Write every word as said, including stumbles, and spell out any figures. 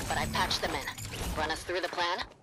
but I patched them in. Run us through the plan?